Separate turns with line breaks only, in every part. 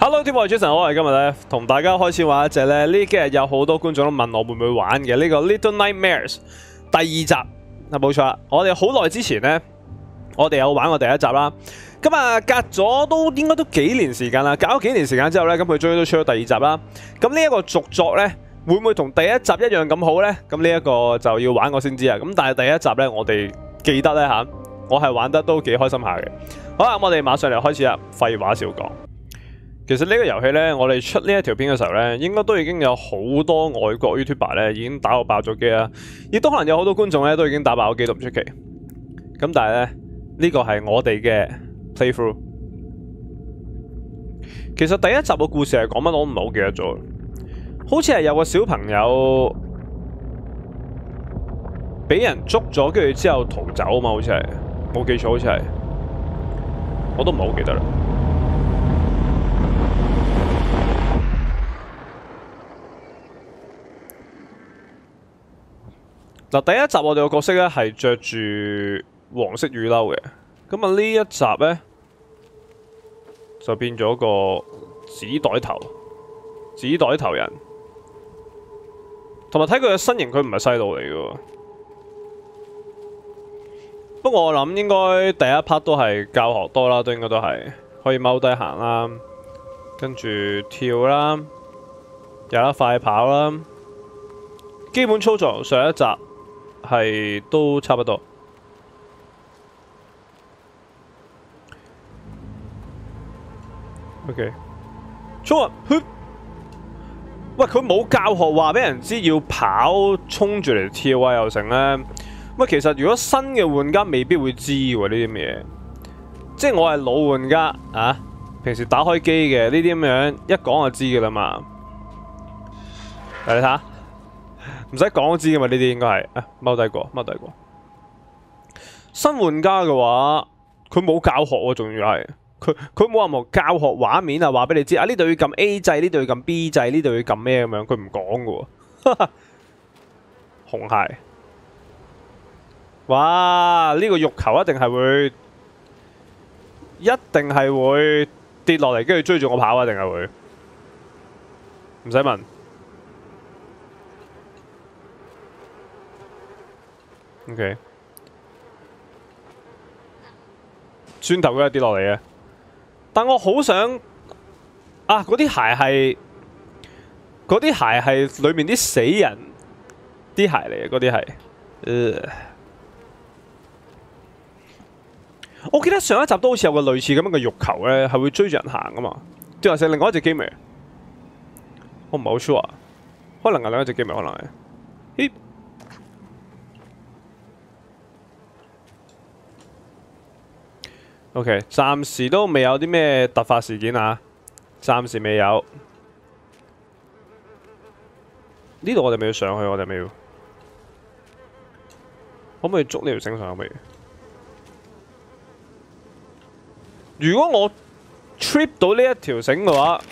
Hello， 天我係 Jason， 我係今日咧同大家開始玩一隻咧呢幾日有好多觀眾都問我會唔會玩嘅呢個 Little Nightmares 第二集啊，冇錯啦！我哋好耐之前呢，我哋有玩過第一集啦。咁啊，隔咗應該都幾年時間啦，隔咗幾年時間之後呢，咁佢終於都出咗第二集啦。咁呢一個續作呢，會唔會同第一集一樣咁好呢？咁呢一個就要玩我先知啊。咁但係第一集呢，我哋記得呢，吓，我係玩得都幾開心下嘅。好啦，我哋馬上嚟開始啦。廢話少講。其實呢個遊戲呢，我哋出呢一條片嘅時候呢，應該都已經有好多外國 YouTuber 呢已經打到爆咗機啦，亦都可能有好多觀眾呢都已經打爆咗機都唔出奇。咁但係呢，呢個係我哋嘅 playthrough。其實第一集嘅故事係講乜我唔係好記得咗，好似係有個小朋友俾人捉咗，跟住之後逃走啊嘛，好似係冇記錯，好似係，我都唔係好記得啦。嗱，第一集我哋個角色咧係着住黃色雨褸嘅，咁啊呢一集咧就變咗個紙袋頭人，同埋睇佢嘅身形，佢唔係細路嚟嘅。不過我諗應該第一 part 都係教學多啦，都應該都係可以踎低行啦，跟住跳啦，有得快跑啦，基本操作上一集係都差不多。OK， 衝啊！喂，佢冇教學話俾人知要跑，衝住嚟跳啊又成咧。喂，其實如果新嘅玩家未必會知喎呢啲咁嘢，即係我係老玩家啊，平時打開機嘅呢啲咁樣一講就知㗎啦嘛。嚟你睇下。唔使講都知噶嘛，呢啲應該係踎低過。新玩家嘅話，佢冇教學喎，仲要係佢冇任何教學畫面啊，話俾你知啊，呢度要撳 A 掣，呢度要撳 B 掣，呢度要撳咩咁樣，佢唔講噶喎。紅鞋，哇！呢個肉球一定係會跌落嚟，跟住追住我跑啊，定係會？唔使問。OK， 轉頭佢係跌落嚟嘅，但我好想啊！嗰啲鞋係裏面啲死人啲鞋嚟嘅，嗰啲係。我記得上一集都好似有個類似咁樣嘅肉球咧，係會追住人行噶嘛？定係另外一隻 game 嚟？我唔係好 sure， 可能係另一隻 game， 可能係。咦？OK， 暫時都未有啲咩突發事件啊，暫時未有。呢度我哋咪要上去，我哋咪要。可唔可以捉呢條繩上去？如果我 trip 到呢一條繩嘅話，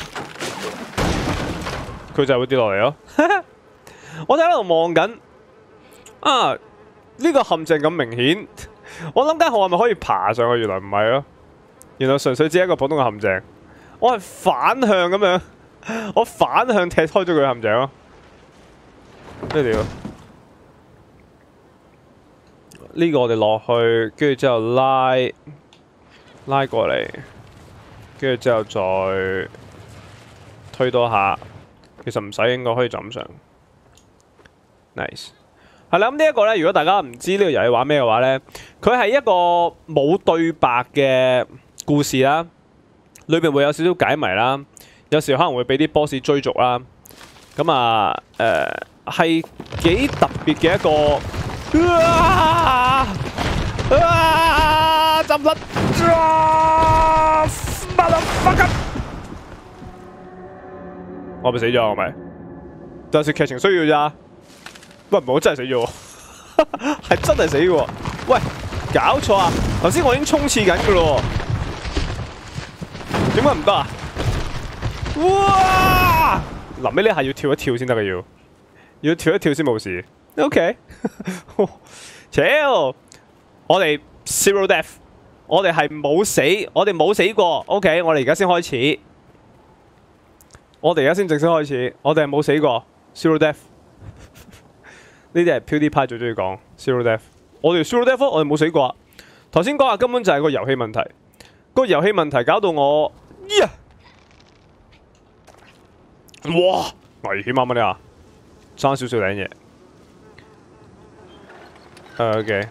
佢就會跌落嚟咯。我哋喺度望緊啊，呢個陷阱咁明顯。我諗間學係咪可以爬上去？原來唔係咯，原來純粹只係一個普通嘅陷阱。我係反向咁樣，我反向踢開咗佢陷阱咯。咩料？呢個我哋落去，跟住之後拉過嚟，跟住之後再推多下。其實唔使，應該可以就咁上。Nice。係啦，咁呢一個咧，如果大家唔知呢個遊戲玩咩嘅話咧，佢係一個冇對白嘅故事啦，裏邊會有少少解謎啦，有時可能會俾啲 boss 追逐啦，咁啊係幾特別嘅一個，浸甩我咪死咗，我咪，但係劇情需要咋？喂，唔係我真係死咗，係真係死嘅。喂，搞錯啊！頭先我已經衝刺緊嘅咯，點解唔得啊？哇！臨尾呢下要跳一跳先得嘅，要跳一跳先冇事。OK， 超，我哋 zero death，我哋係冇死，我哋冇死過。OK， 我哋而家先開始。 我哋而家先正式開始，我哋係冇死過 ，zero death。呢啲係 PewDiePie 最中意講 zero death。我哋 zero death，我哋冇死過。頭先講下根本就係個遊戲問題，個遊戲問題搞到我，哇！危險啊！乜你啊？爭少少領嘢。OK。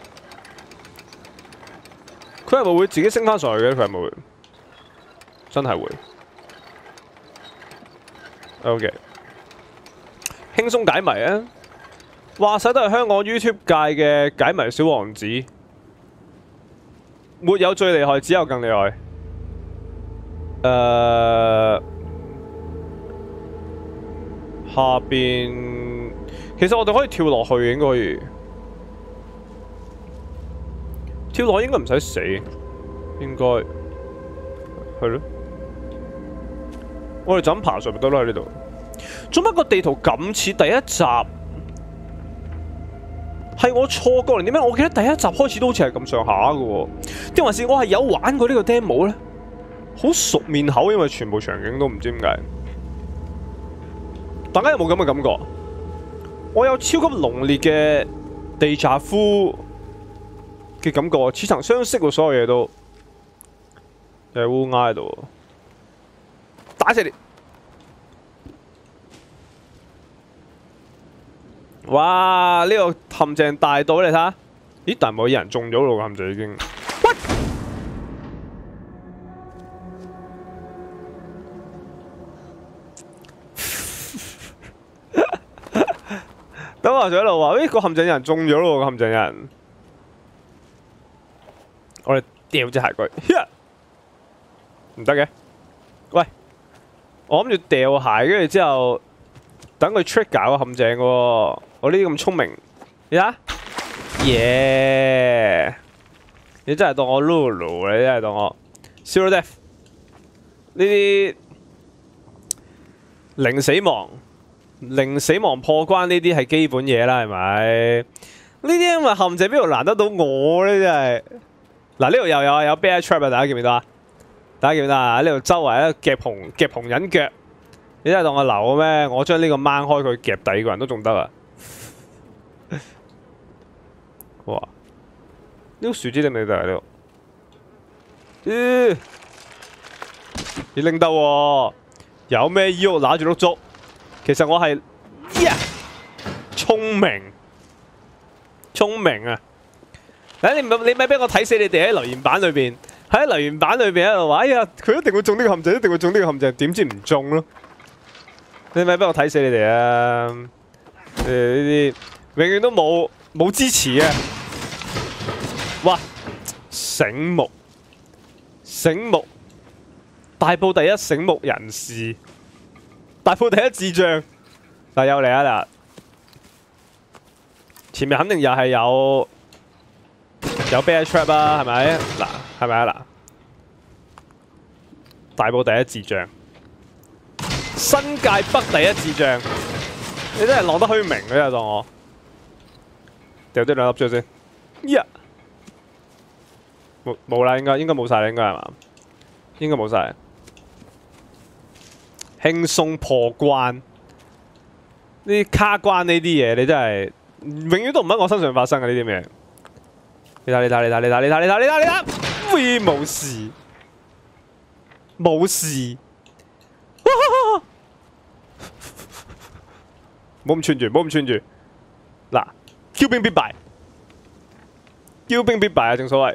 佢係咪會自己升翻上去嘅？佢係咪會？真係會。OK。輕鬆解謎啊！話晒都係香港 YouTube 界嘅解謎小王子，沒有最厲害，只有更厲害。下邊其實我哋可以跳落去，應該跳落去應該唔使死，應該係咯。我哋就咁爬上咪得咯喺呢度。做乜個地圖咁似第一集？係我錯過嚟點咩？我記得第一集開始都好似係咁上下嘅喎，定還是我係有玩過呢個 demo 咧？好熟面口，因為全部場景都唔知點解。大家有冇咁嘅感覺？我有超級濃烈嘅地炸夫嘅感覺，似曾相識喎，所有嘢都又係烏鴉喺度，打死你！哇！呢個陷阱大到你睇下，咦？但係冇人中咗咯，個陷阱已經。喂！等我喺度話，咦？個陷阱有人中咗咯，個陷阱有人。我哋掉隻鞋佢，唔得嘅。喂！我諗住掉鞋，跟住之後等佢 trigger 個陷阱喎。我呢啲咁聰明，你睇下，耶！你真係當我 Lulu， 你真係當我 zero death。呢啲零死亡破關呢啲係基本嘢啦，係咪？呢啲因為陷阱邊度難得到我咧？真係嗱，呢度又有 bear trap 啊！大家見唔見到啊？大家見唔見到啊？呢度周圍咧夾紅人腳，你真係當我流咩？我將呢個掹開佢夾第二個人都仲得啊！哇！呢個樹枝定你哋喺度？你拎得喎？有咩腰揦住碌竹？其實我係聰明啊！你咪俾我睇死你哋喺留言板裏邊，喺留言板裏邊喺度話：哎呀，佢一定會中呢個陷阱，一定會中呢個陷阱，點知唔中咯？你咪俾我睇死你哋啊！呢啲永遠都冇支持啊！哇！醒目，大埔第一醒目人士，大埔第一智障。嗱，又嚟啊嗱！前面肯定又係有 bear trap 啊，係咪？嗱，係咪啊嗱？大埔第一智障，新界北第一智障，你真係浪得虛名嘅啫，當我掉啲兩粒咗先。冇啦，應該冇晒啦，應該係嘛？應該冇晒。輕鬆破關，呢啲卡關呢啲嘢，你真係永遠都唔喺我身上發生嘅呢啲咩？你睇，喂，冇事，冇咁串住，嗱，驕兵必敗啊！正所謂。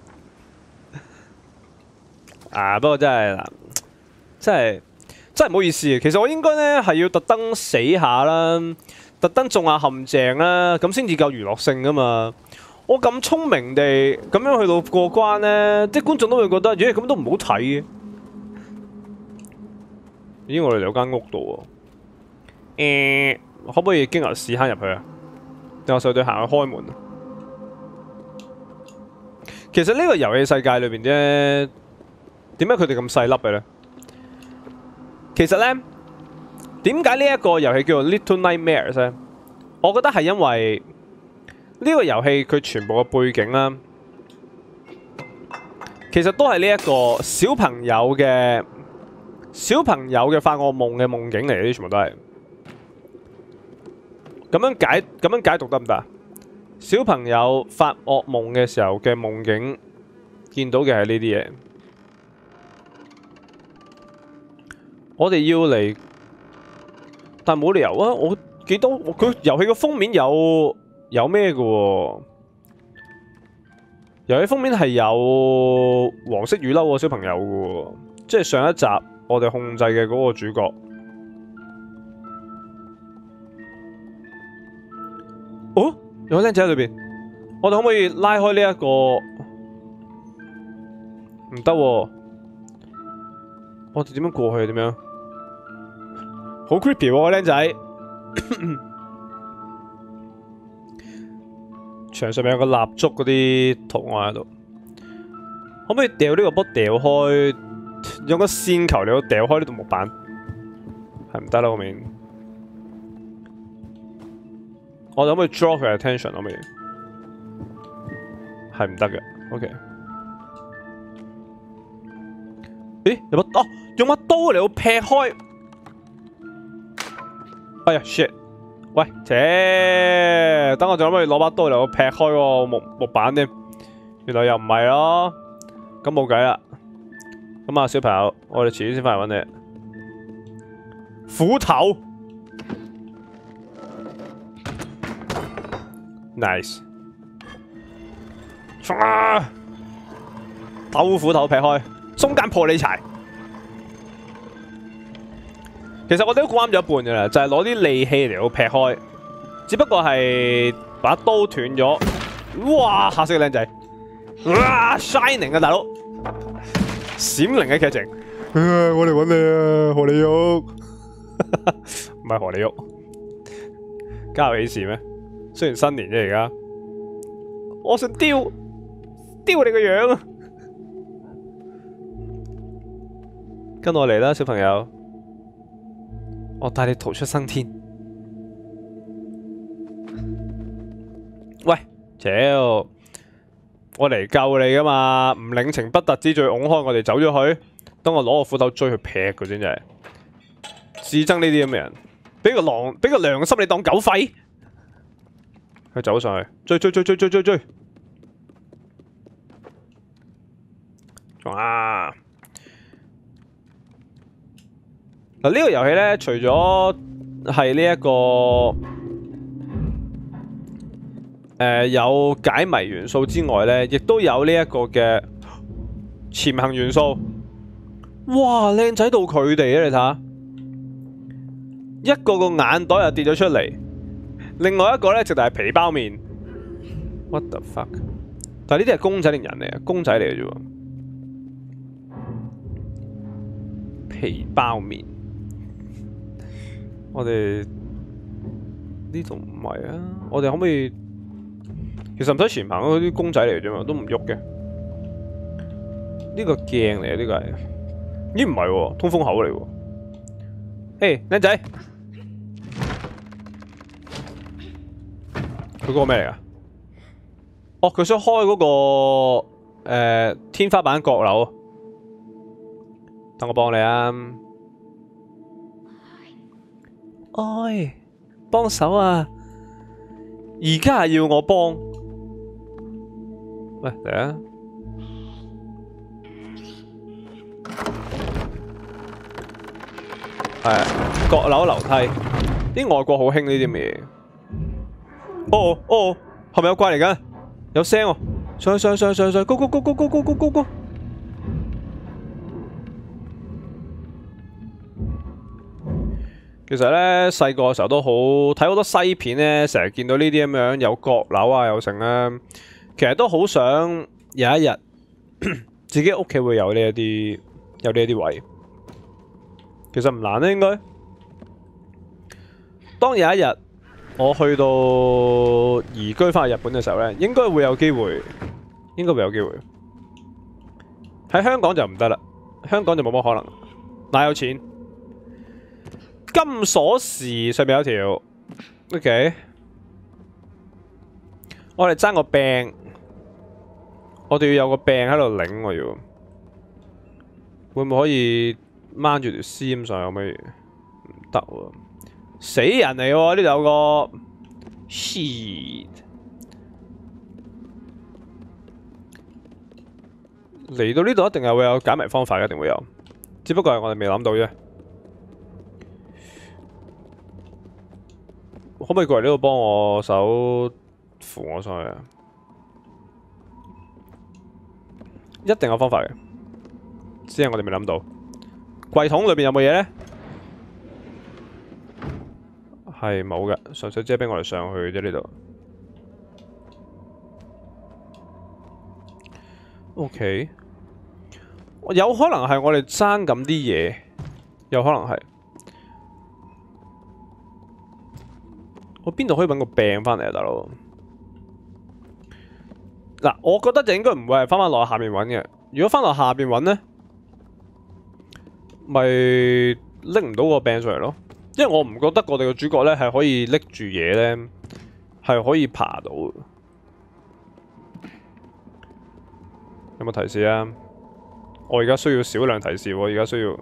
啊！不過真係嗱，真係唔好意思。其實我應該咧係要特登死下啦，特登中下陷阱啦，咁先至夠娛樂性噶嘛。我咁聰明地咁樣去到過關咧，啲觀眾都會覺得，咦咁都唔好睇嘅。咦？我哋有間屋度喎。可唔可以經由屎坑入去啊？定我上對行去開門啊？其實呢個遊戲世界裏邊啫。點解佢哋咁細粒嘅咧？其實咧，點解呢一個遊戲叫做 Little Nightmares 咧？我覺得係因為呢個遊戲佢全部嘅背景啦，其實都係呢一個小朋友嘅小朋友嘅發惡夢嘅夢境嚟，呢啲全部都係咁樣解讀得唔得啊？小朋友發惡夢嘅時候嘅夢境，見到嘅係呢啲嘢。我哋要嚟，但冇理由啊！我記得佢遊戲個封面有咩嘅喎？遊戲封面係有黃色雨褸個小朋友嘅喎，即係上一集我哋控制嘅嗰個主角。哦，有個靚仔喺裏邊，我哋可唔可以拉開呢一個？唔得喎，我哋點樣過去？點樣？好 creepy 喎，靚仔！牆上面有個蠟燭嗰啲圖案喺度，可唔可以掉呢個波掉開？用個線球嚟到掉開呢度木板，係唔得啦，嗰面。我哋可唔可以 draw 佢 attention 嗰面？係唔得嘅。OK。咦？有把用把刀嚟到劈開。哎呀 shit！ 喂，等我仲可唔可以攞把刀嚟到劈開個木板添？原來又唔係咯，咁冇計啦。咁啊，小朋友，我哋遲啲先翻嚟揾你。斧頭 ，nice。豆斧頭劈開，中間破你柴。其實我哋都估啱咗一半嘅啦，就係攞啲利器嚟到劈開，只不過係把刀斷咗。哇！嚇死個靚仔！哇 ！Shining 啊，大佬！閃靈嘅劇情。我嚟揾你啊，荷里玉。唔係荷里玉，家有喜事咩？雖然新年啫，而家。我想丟你個樣啊！跟我嚟啦，小朋友。我帶你逃出生天。喂，我嚟救你噶嘛，唔領情不特止，仲要拱開我哋走咗去。等我攞個斧頭追佢劈佢先，真係。至憎呢啲咁嘅人，俾個良心你當狗吠。佢走上去，追！哇！嗱，呢個遊戲咧，除咗係呢一個有解謎元素之外咧，亦都有呢一個嘅潛行元素。哇，靚仔到佢哋啊！你睇下，一個眼袋又跌咗出嚟，另外一個咧直頭係皮包面。What the fuck？ 但係呢啲係公仔定人嚟啊？公仔嚟嘅啫喎，皮包面。我哋呢度唔係啊！我哋可唔可以？其實唔使潛行，嗰啲公仔嚟啫嘛，都唔喐嘅。呢個鏡嚟啊！呢個係，咦唔係喎，通風口嚟喎。嘿，靚仔，佢嗰個咩嚟啊？哦，佢想開嗰個天花板閣樓。等我幫你啊！唉，幫手啊！而家係要我幫，喂嚟啊！係閣樓樓梯，啲外國好興呢啲嘢。哦，係咪有怪嚟㗎？有聲喎！上，go！其實咧，細個嘅時候都好睇好多西片咧，成日見到呢啲咁樣有閣樓啊，有成啦。其實都好想有一日自己屋企會有呢一啲位。其實唔難咧，應該。當有一日我去到移居翻去日本嘅時候咧，應該會有機會。喺香港就唔得啦，香港就冇乜可能。哪有錢？金鎖匙上面有條 ，OK。我哋爭個柄，我哋要有個柄喺度擰我要，會唔會可以掹住條絲咁上有咩？唔得喎，死人嚟喎！呢度有個 shit 嚟到呢度一定係會有解謎方法嘅，一定會有，只不過係我哋未諗到啫。可唔可以過嚟呢度幫我手扶我上去啊？一定有方法嘅，只係我哋未諗到。櫃桶裏邊有冇嘢咧？係冇嘅，純粹只係俾我哋上去啫呢度。OK， 有可能係我哋爭緊啲嘢，有可能係。我邊度可以揾個柄翻嚟啊，大佬？嗱，我覺得就應該唔會係翻落下面揾嘅。如果翻落下邊揾呢，咪拎唔到個柄上嚟咯。因為我唔覺得我哋個主角呢係可以拎住嘢呢，係可以爬到。有冇提示啊？我而家需要少量提示喎，而家需要。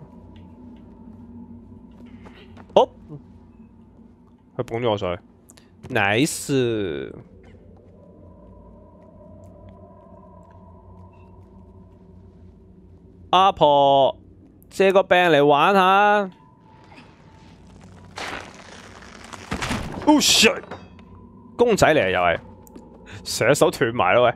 好，佢捧咗我上去。Nice， 阿婆借個柄嚟玩下。Oh shit！ 公仔嚟啊，又係成隻手斷埋咯喂！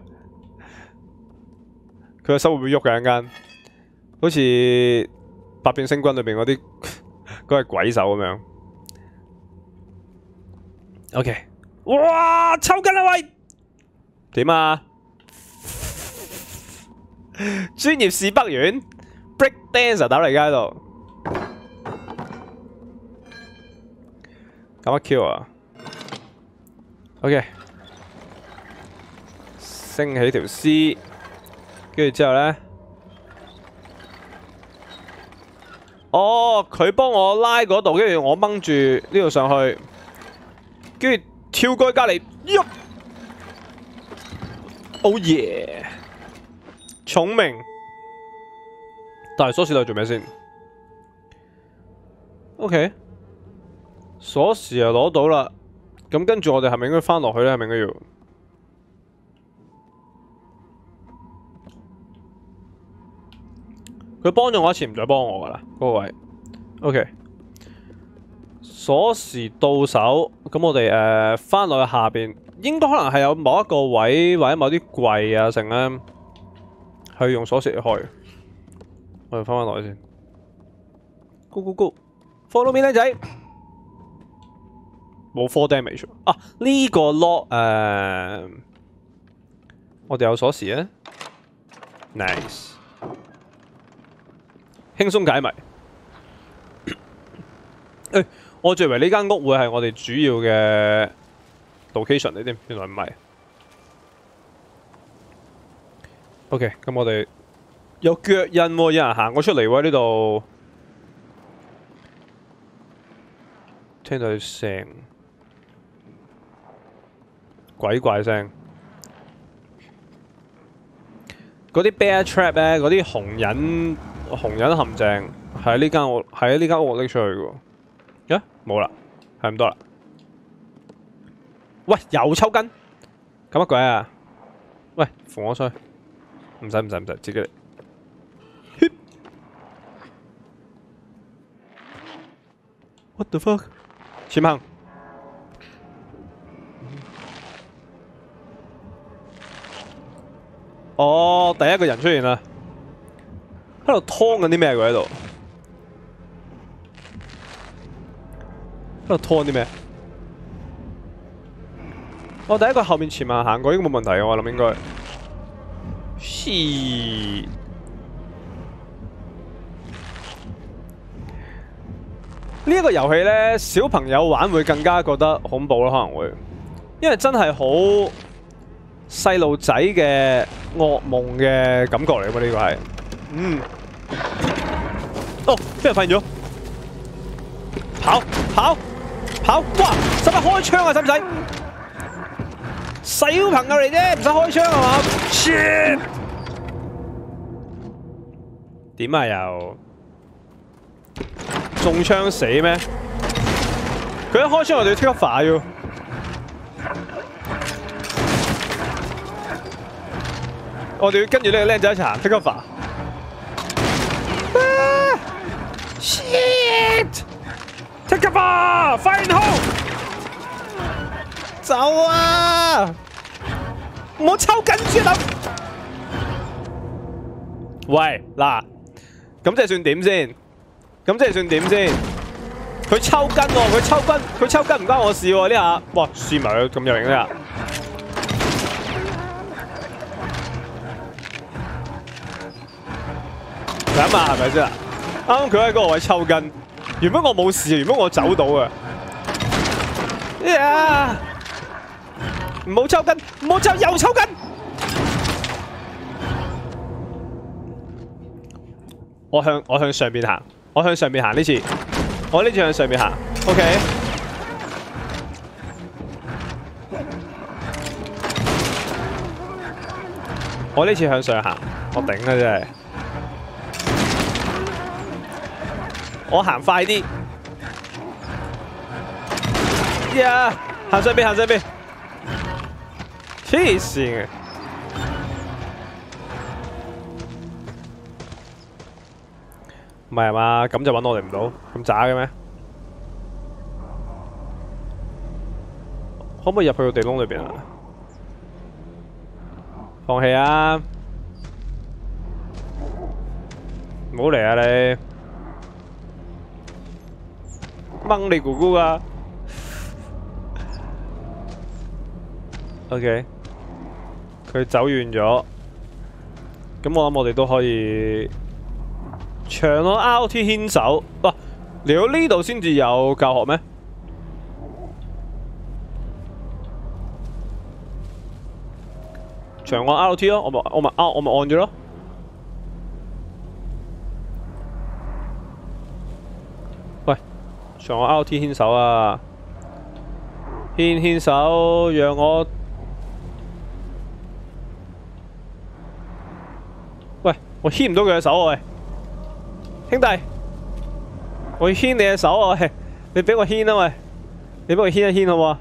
佢個手會唔會喐嘅一間？好似《百變星君》裏邊嗰啲嗰個鬼手咁樣。OK， 哇，抽筋啦喂！點啊？專業試北園 break dancer 打嚟街度，咁乜 Q 啊 ？OK， 升起條絲，跟住之後咧，哦，佢幫我拉嗰度，跟住我掹住呢度上去。跟住跳過去隔離，喐 ！Oh yeah！ 聰明，但係鎖匙度做咩先 ？OK， 鎖匙又攞到啦，咁跟住我哋係咪應該翻落去咧？係咪應該要？佢幫咗我一次，唔再幫我噶啦，嗰個位。OK。鎖匙到手，咁我哋翻落去下邊，應該可能係有某一個位或者某啲櫃啊，成咧去用鎖匙嚟開。我哋翻落去先 ，Go Go Go，follow me 靚仔，冇 4 damage 啊！呢個 lock 我哋有鎖匙啊 ，nice， 輕鬆解謎。我最以為呢間屋會係我哋主要嘅 location 呢啲，原來唔係。OK， 咁我哋有腳印喎，有人行過出嚟喎呢度，聽到啲聲，鬼怪聲。嗰啲 bear trap 咧，嗰啲紅人陷阱係呢間屋，係喺呢間屋拎出去嘅喎。冇啦，係咁多啦。喂，又抽筋，咁乜鬼啊？喂，扶我出去，唔使，自己嚟。What the fuck？ 潛行。哦，第一個人出現啦，喺度劏緊啲咩？佢喺度。喺度拖啲咩？我第一個後面前面行過應該冇問題嘅，我諗應該。噓，呢一個遊戲呢，小朋友玩會更加覺得恐怖咯，可能會，因為真係好細路仔嘅噩夢嘅感覺嚟㗎嘛，呢個係。哦，俾人發現咗，跑！哇！使唔使開槍啊？使唔使？小朋友嚟啫，唔使開槍係嘛 ？Shit！ 點啊又？ 中槍死咩？佢一開槍我哋要 take cover 要。我哋要跟住呢個僆仔一齊行 take cover。Shit！Take cover！Fire in the hole！ 走啊！唔好抽緊住啊！喂，嗱，咁即係算點先？咁即係算點先？佢抽筋喎，佢抽筋唔關我事喎呢下。哇，試埋佢咁有型呢下。諗下係咪先啊？啱啱佢喺嗰個位抽筋，原本我冇事，原本我走到啊。呀！唔好抽筋，唔好抽，又抽筋。我向上邊行，我向上邊行呢次，我呢次向上邊行 ，OK。我呢次向上行，我頂啦真係。我行快啲，呀！行上邊，行上邊，黐線嘅。唔係嘛？咁就揾我哋唔到，咁渣嘅咩？可唔可以入去個地窿裏邊啊？放棄啊！唔好嚟啊你！掹你姑姑啊 ！OK， 佢走遠咗，咁我諗我哋都可以。長咯 ，RT 牽手，哇！嚟到呢度先至有教學咩？長按 RT 咯，我咪按咗咯。喂，長按 RT 牽手啊！牽手，讓我。喂，我牽唔到佢嘅手啊！喂。兄弟，我要牽你嘅手啊！喂，你俾我牽啊！喂，你俾我牽一牽好唔好啊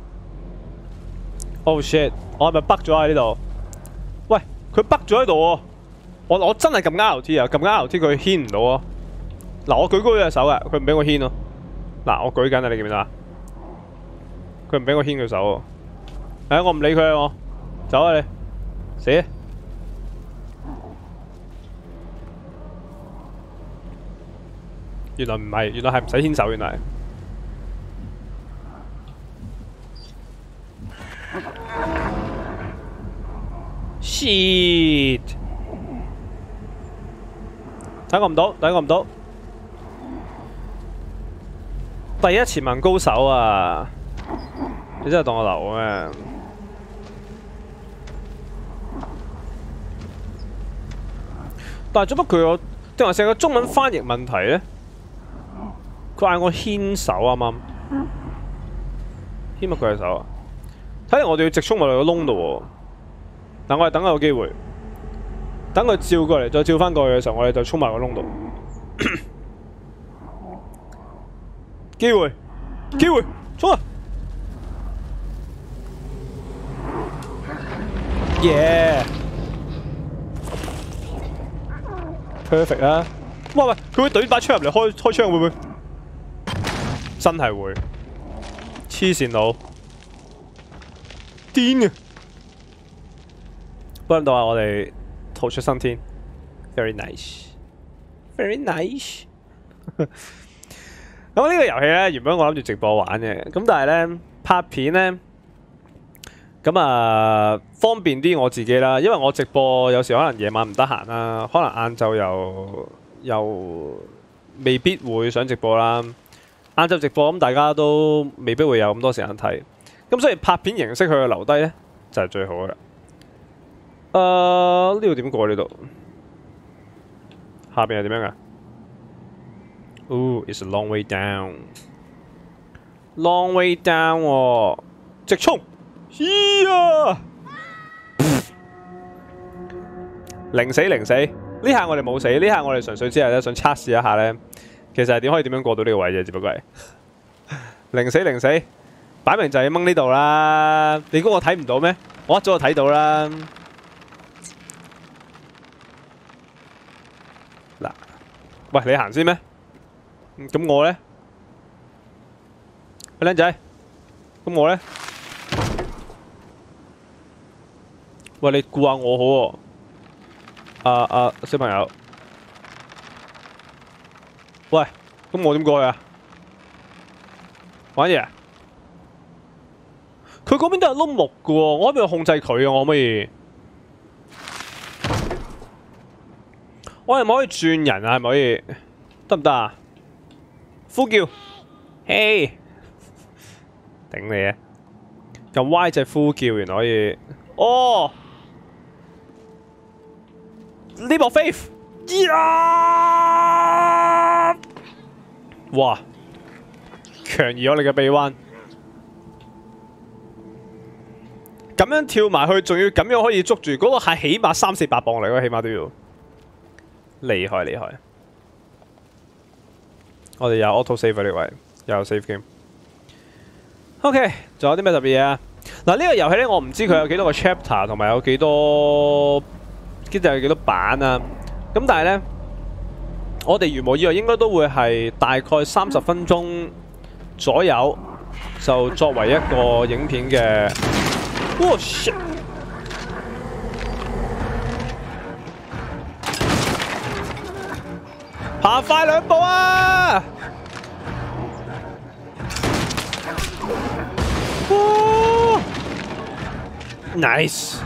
？Oh shit！ 我係咪北咗喺呢度？喂，佢北咗喺度喎！我真係撳 RT 啊，撳 RT 佢牽唔到啊！嗱，我舉高咗隻手啊，佢唔俾我牽咯。嗱，我舉緊啊，你見唔見啊？佢唔俾我牽佢手啊！我唔理佢啊，我走啊你，死！原來唔係，原來係唔使牽手，原來。Shit！ 抵我唔到，抵我唔到。第一潛能高手啊！你真係當我流咩？但係做乜佢有定係成個中文翻譯問題咧？佢嗌我牽手啱啱，牽乜佢隻手啊？睇嚟我哋要直衝埋落個窿度喎。但我哋等個機會，等佢照過嚟，再照翻過去嘅時候，我哋就衝埋個窿度。機會，機會，衝啊！Yeah，perfect 啊！喂，佢會懟把槍入嚟開槍會唔會？真係會，黐線佬，癲啊！不過到啊，我哋逃出生天 ，very nice，very nice。咁呢個遊戲咧，原本我諗住直播玩嘅，咁但係咧拍片咧，咁啊方便啲我自己啦，因為我直播有時可能夜晚唔得閒啦，可能晏晝又未必會想直播啦。晏晝直播咁大家都未必會有咁多時間睇，咁所以拍片形式去留低咧就係最好嘅啦。呢度點過呢度？下邊係點樣噶？It's a long way down。Long way down 喎，直衝！呀！零死零死，呢下我哋冇死，呢下我哋純粹只係咧想測試一下咧。 其實係點可以點樣過到呢個位啫？只不過係零死零死，擺明就係掹呢度啦。你估我睇唔到咩？我一早就睇到啦。嗱，喂，你行先咩？咁我咧，喂，靚仔，咁我咧，喂，你顧下我好喎。小朋友，喂，咁我點過去啊？玩嘢啊？佢嗰邊都有碌木嘅喎，我可唔可以控制佢啊？我可唔可以？我係咪可以轉人啊？係咪可以？得唔得啊？呼叫，嘿，頂你啊！撳 Y 隻呼叫，原來可以。哦，呢部 Faith， 呀！哇，強移我哋嘅臂彎，咁樣跳埋去，仲要咁樣可以捉住嗰個係起碼300-400磅嚟咯，起碼都要厲害厲害。我哋有 auto save 呢位，有 save game。OK， 仲有啲咩特別嘢啊？嗱，呢個遊戲咧，我唔知佢有幾多個 chapter， 同埋有幾多，跟住有幾多版啊。咁但係咧，我哋如無意外應該都會係大概30分鐘左右，就作為一個影片嘅。哇 shit！ 爬快2步啊！哇 ！Nice！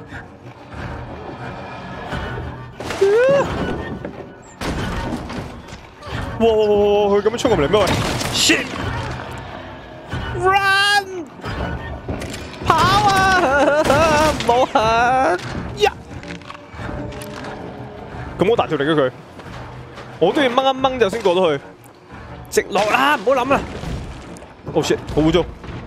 哇！佢咁樣衝入嚟咩？喂 ！Shit！Run！ 跑啊！唔好行呀！咁好大條力嘅佢。我都要掹一掹就先過到去，直落啦，唔好諗啦。Oh shit， 好污糟。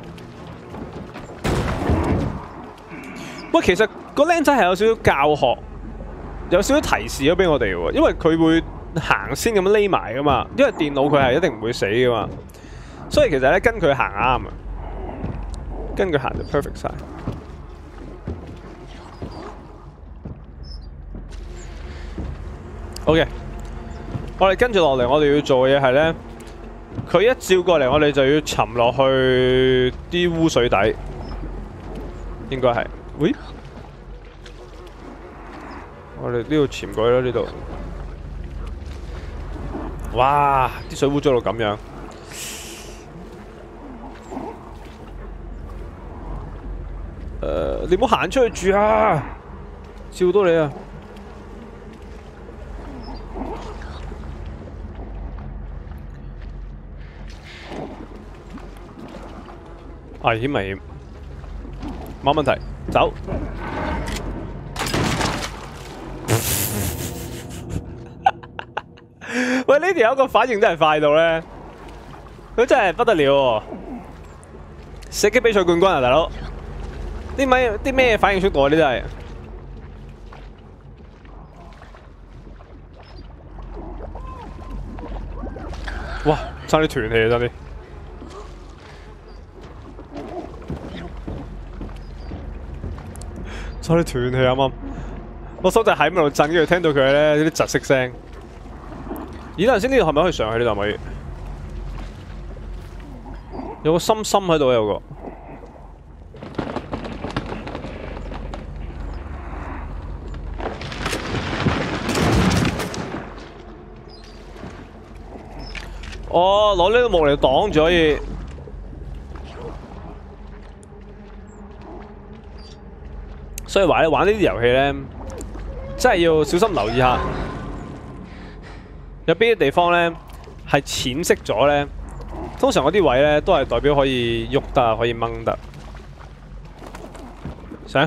喂，其實個僆仔係有少少教學，有少少提示咗俾我哋喎，因為佢會行先咁樣匿埋噶嘛，因為電腦佢係一定唔會死噶嘛，所以其實咧跟佢行啱啊，跟佢行就 perfect 晒。OK。我哋跟住落嚟，我哋要做嘅嘢係咧，佢一照過嚟，我哋就要沉落去啲污水底，應該係。喂，我哋呢度潛過去啦，呢度。哇！啲水污糟到咁樣。你唔好行出去住啊！照到你啊！危險危險，冇問題，走。喂，呢條友個反應真係快到咧，佢真係不得了喎！射擊比賽冠軍啊，大佬！啲咩反應速度啊？呢真係。哇！差啲斷氣啊，差啲。差啲斷氣啱啱，我手就喺度震，跟住聽到佢咧啲窒息聲。咦？頭先呢度係咪可以上去呢度？係咪？有個心喺度，有個。哦，攞呢個木嚟擋住可以。所以話咧，玩呢啲遊戲咧，真係要小心留意下，有邊啲地方咧係淺色咗咧，通常嗰啲位咧都係代表可以喐得，可以掹得。上，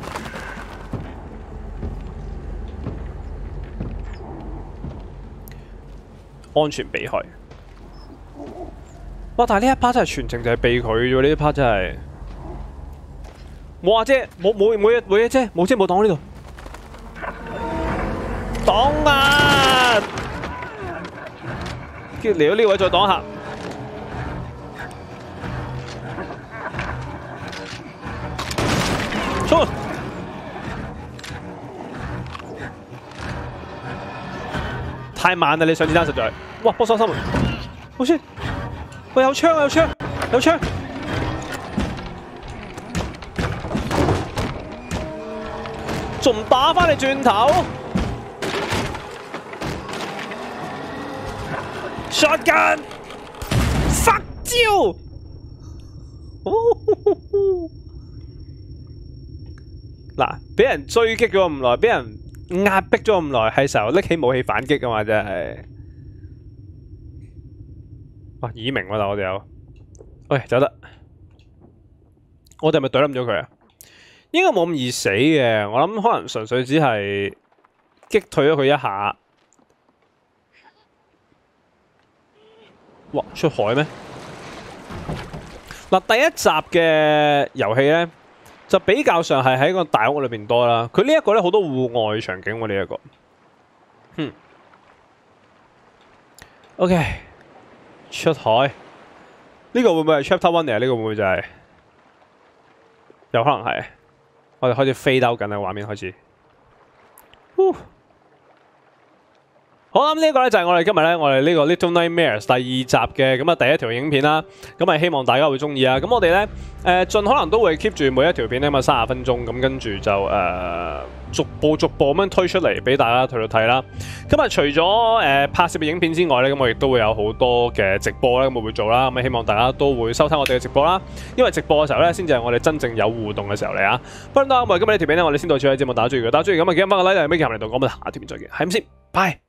安全避開。哇！但係呢一 part 真係全程就係避佢啫喎，呢一 part 真係。冇啊姐，冇嘢姐，冇姐冇擋呢度，擋啊！ 跟住嚟到呢位再擋下。衝！太慢啦！你上子彈實在。哇！波收心，好先。喂，有槍啊！有槍！有槍！仲唔打翻你轉頭 ？Shotgun！ fuck 招！嗱，俾人追擊咗咁耐，俾人壓迫咗咁耐，係時候拎起武器反擊㗎嘛，真係。哇！耳鳴喎，但我哋有。喂，走得。我哋係咪懟冧咗佢啊？應該冇咁易死嘅，我諗可能純粹只係擊退咗佢一下。哇！出海咩？嗱，第一集嘅遊戲咧，就比較上係喺個大屋裏邊多啦。佢呢一個咧好多戶外場景喎，呢一個。OK， 出海。呢個會唔會係 Chapter One 嚟啊？呢個會唔會就係？有可能係。我哋開始飛兜緊啦，畫面開始。好啦，咁呢一個咧就係我哋今日咧，我哋呢個 Little Nightmares 第二集嘅咁啊第一條影片啦。咁係希望大家會中意啊。咁我哋咧盡可能都會 keep 住每一條片咧咁啊30分鐘，咁跟住就逐步咁樣推出嚟俾大家睇啦。咁啊除咗拍攝嘅影片之外咧，咁我亦都會有好多嘅直播咧，咁我會做啦。咁希望大家都會收睇我哋嘅直播啦。因為直播嘅時候咧，先至係我哋真正有互動嘅時候嚟啊。不過咁今日呢條片咧，我哋先到此為止。節目大家中意嘅，大家中意咁啊記得翻個 like 同埋 comment 嚟到，我哋下條片再見，係咁先，拜。